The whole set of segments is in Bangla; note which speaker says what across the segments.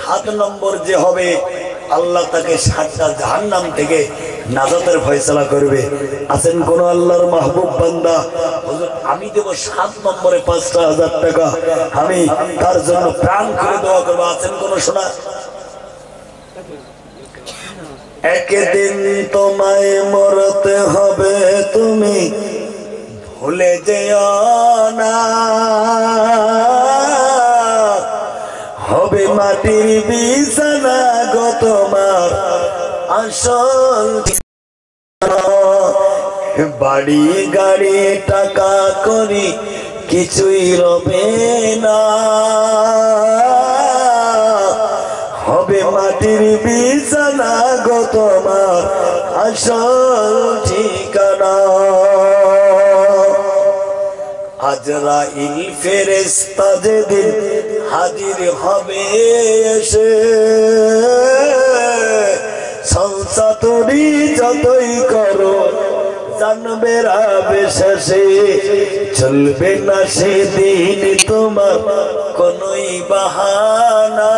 Speaker 1: 7 নম্বর যে হবে আল্লাহ তাকে 7টা জাহান্নাম থেকে নাজাতের ফয়সালা করবে। আছেন কোন আল্লাহর মাহবুব বান্দা হুজুর আমি দেব 7 নম্বরে 5,000 টাকা, আমি তার জন্য প্রাণ খুলে দোয়া করব? আছেন কোন? শোনা, একদিন তোমায় মরতে হবে, তুমি ভুলে যেও না, হবে মাটির বিছানা গো তোমার আসল বাড়ি গাড়ি টাকা করি কিছুই রবে না, হবে মাটির বিছানা গো তোমার আসল ঠিকানা। আজরাইল ফেরেশতা যেদিন হাজির হবে এসে, সংসার তুমি যতই করো জানবে রাবে শেষে, চলবে না সেদিন তোমার কোনই বাহানা,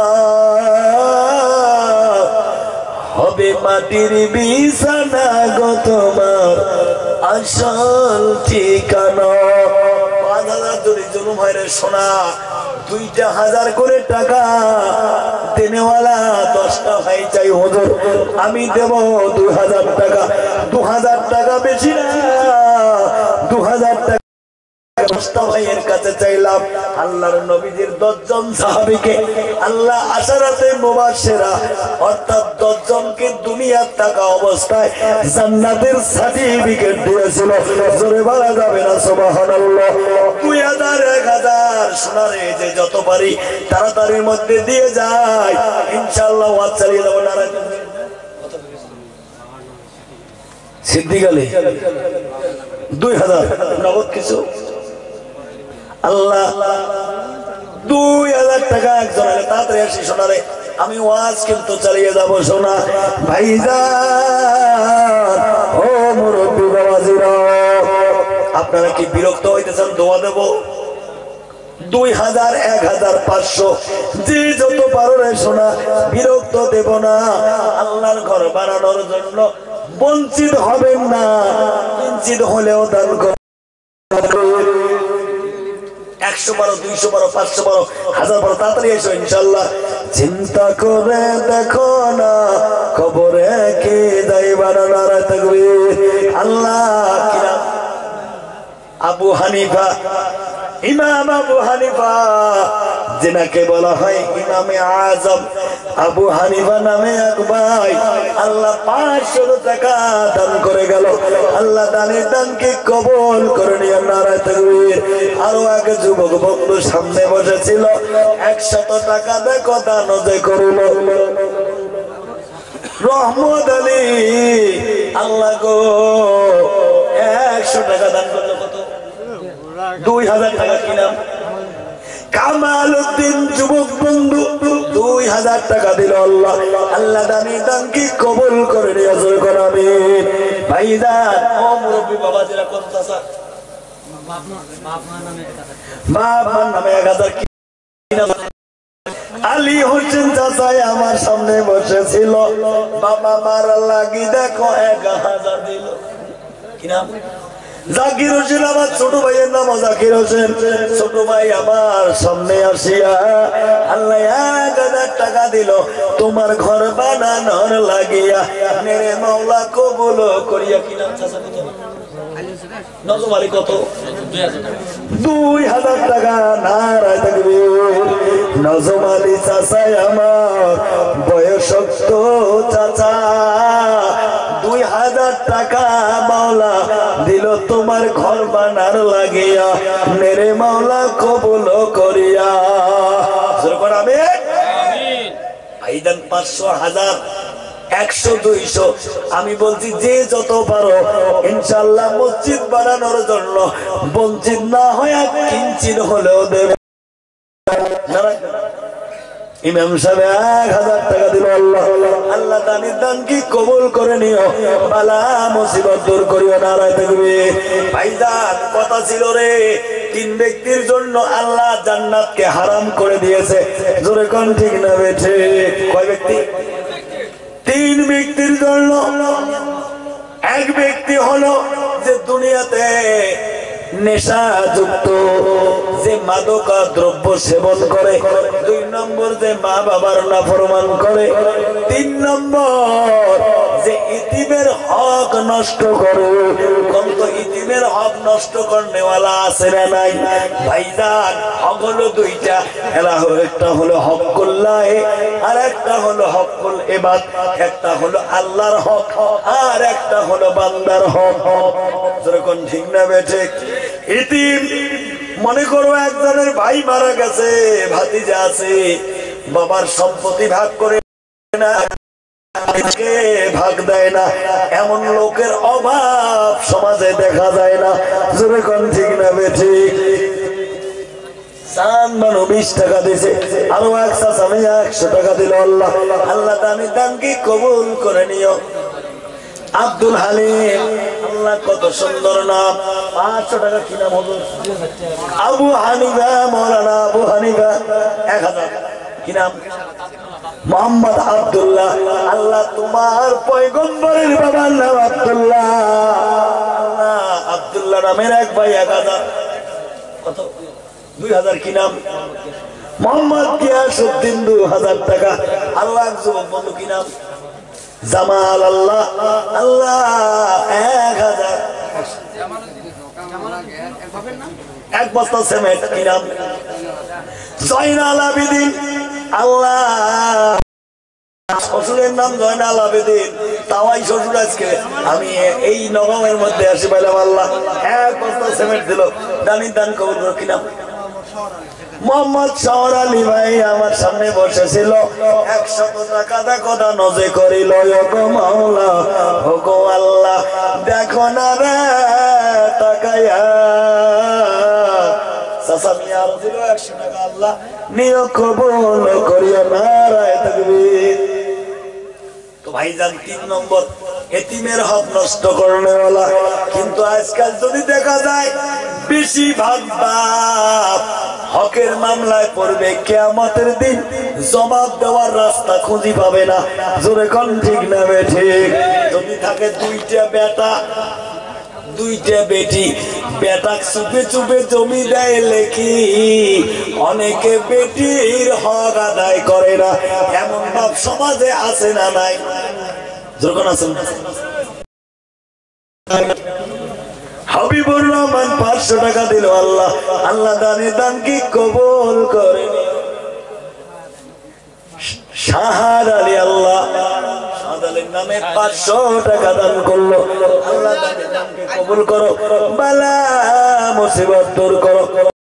Speaker 1: হবে মাটির বিছানা গো তোমার আসল ঠিকানা। 5,000 জোরে জুলুম হয় রে সোনা, 2টা 1000 করে টাকা দেনেওয়ালা 10টা ভাই চাই হুজুর আমি দেব 2000 টাকা। 2000 টাকা বেশি না, 2000 টাকা 10টা ভাইয়ের কাছে চাইলাম। আল্লাহর নবীজির 10 জন সাহাবীকে আল্লাহ আশারাতে মুবাশশিরা অর্থাৎ 10 জনকে দুনিয়ার টাকা অবস্থায় জান্নাতের সার্টিফিকেট দিয়েছিল। জোরে বলা যাবে না সুবহানাল্লাহ? 2000 1000 সোনারে যে যত পারি তাড়াতাড়ির মধ্যে দিয়ে যায়, ইনশাআল্লাহ ওয়াজ চালিয়ে যাব। নারায়ণ সিদ্দিক আলী 2000 নগদ কিছু আল্লাহ 2000 টাকা একজনের তাড়াতাড়ি আসি সোনারে, আমি ওয়াজ কিন্তু চালিয়ে যাব। সোনা ভাইজান ও মুরব্বি বাবাজিরা, আপনারা কি বিরক্ত হইতেছেন? দোয়া দেব 2000 1000 500 যে যত পারো রে সোনা, বিরক্ত দেব না। আল্লাহর ঘর বানানোর জন্য বঞ্চিত হবেন না, কিঞ্চিত হলেও দান করুন। 100 বারো 200 বারো 500 বারো 1000 বারো তাড়াতাড়ি এসো ইনশাআল্লাহ। চিন্তা করে দেখো না কবরে কে যাইবা না, নারায়ে তাকবীর। আল্লাহ কিরা আবু হানিফা, ইমাম আবু হানিফা যেনাকে বলা হয় ইমামে আজম, আবু হানিফা নামে এক ভাই আল্লাহ 500 টাকা দান করে গেল। আল্লাহ দানের দানকে কবুল করে নিয়ে, নারায়ে তাকবীর। আরো এক যুবক বন্ধু সামনে বসেছিল, 100 টাকা দেখো দান যে করল রহমত আলী। আল্লাহ গো 100 টাকা দান করলো, কত? 2000 টাকা কিনাম। কামাল উদ্দিন যুবক বন্ধু 2000 টাকা দিল। আল্লাহ আল্লাহ দানি দান কি কবুল করে নিয়ে আসবে আমিন। ভাইজান ও মুরব্বি বাবাজিরা কত আছে? বাপ মার নামে 1000 কিনাম। আলী হোসেন চাচাই আমার সামনে বসেছিল, বাবা মার লাগি দেখো 1000 দিল। কিনাম জাকির হোসেন, আমার ছোট ভাইয়ের নাম জাকির হোসেন। ছোট ভাই আমার সামনে আসিয়া আল্লাহ 1000 টাকা দিল তোমার ঘর বানানোর লাগিয়া, মেরে মাওলা কবুল করিয়া। কি নাম চাচা? নজম আলী কত? 2000 টাকা। নারায়ে তাকবীর। নজম আলী চাচাই আমার বয়সক্ত চাচা, 2000 টাকা মাওলা দিল তোমার ঘর বানার লাগিয়া, মেরে মাওলা কবুল করিয়া। ভাইজান 500 1000 100 200 আমি বলছি যে যত পারো ইনশাআল্লাহ মসজিদ বানানোর জন্য বঞ্চিত না হয় কিঞ্চিত হলেও দেবে। ইমাম সাহেব 1000 টাকা দিল। আল্লাহ আল্লাহ দানের দান কি কবুল করে নিও, বালা মুসিবত দূর করিও। নারায়ে তাকবীর। ভাইজান কথা ছিল রে তিন ব্যক্তির জন্য আল্লাহ জান্নাতকে হারাম করে দিয়েছে। জোরে কোন ঠিক না বেঠে? কয় ব্যক্তি? তিন ব্যক্তির জন্য। এক ব্যক্তি হলো যে দুনিয়াতে নেশাযুক্ত, যে মাদক দ্রব্য সেবন করে। দুই নম্বর যে মা বাবার নাফরমান করে। তিন নম্বর যে ইতিমের হক নষ্ট করে। কিন্তু ইতিমের হক নষ্ট করনেওয়ালা আছে না নাই? ভাইজান, হক হলো দুইটা। একটা হলো হকুল্লাহ আর একটা হলো হকুল ইবাদ। একটা হলো আল্লাহর হক আর একটা হলো বান্দার হক। যেরকম ঠিক না বেঠে? ইতিম মনে করো একজনের ভাই মারা গেছে, ভাতিজা আছে, বাবার সম্পত্তি ভাগ করে না, ভাগ দেয় না, এমন লোকের অভাব সমাজে দেখা যায় না। জোরে কোন ঠিক না বেঠে? 20 টাকা দিছে, আরো 100 টাকা দিল। আল্লাহ আল্লাহ দানকে কবুল করে নিও। আব্দুল হালিম, আল্লাহ কত সুন্দর নাম। 500 টাকা কি নাম হলো? আবু হানিফা, মৌলানা আবু হানিফা। 1000 কি নাম? মোহাম্মদ আব্দুল্লাহ। আল্লাহ তোমার পয়গম্বরের বাবার নাম আব্দুল্লাহ। আব্দুল্লাহ নামের এক ভাই 1000। কত? 2000 কি নাম? মোহাম্মদ গিয়াসউদ্দিন 2000 টাকা। আল্লাহ যুবক বন্ধু কি নাম? জামাল। আল্লাহ আল্লাহ 1000। এক বস্তা সিমেন্ট কি নাম? জয়নাল আবেদিন। আল্লাহ শ্বশুরের নাম জয়নাল আবেদিন। তাওয়াই শ্বশুর আজকে আমি এই নগমের মধ্যে আসি পাইলাম। আল্লাহ 1 বস্তা সিমেন্ট দিল। দান কবুল করো। কি নাম? মোহাম্মদ শাহর আলী ভাই আমার সামনে বসেছিল। 100 টাকা দেখো না নজে করিল। গো মাওলা, ও গো আল্লাহ, দেখো না রে তাকায়া। চাচা মিয়া দিল 100 টাকা। আল্লাহ নিয়োগ কবুল করিও। নারায়ে তাকবীর। তো ভাইজান 3 নম্বর এতিমের হক নষ্ট করনেওয়ালা। কিন্তু আজকাল যদি দেখা যায় বেশিরভাগ বাপ হকের মামলায় পড়বে, কিয়ামতের দিন জবাব দেওয়ার রাস্তা খুঁজি পাবে না। জোরে কোন ঠিক না বেঠে? যদি থাকে 2টা বেটা 2টা বেটি, বেটা চুপে চুপে জমি দেয় লেখি, অনেকে বেটির হক আদায় করে না। এমন বাপ সমাজে আছে না নাই? যখন আছেন হাবিবুর রহমান 500 টাকা দিল। আল্লাহ আল্লাহ দান কি কবুল করে। শাহাদ আলী, আল্লাহ শাহাদ আলীর নামে 500 টাকা দান করলো। আল্লাহ দানকে কবুল করো, বালা মুসিবত দূর করো।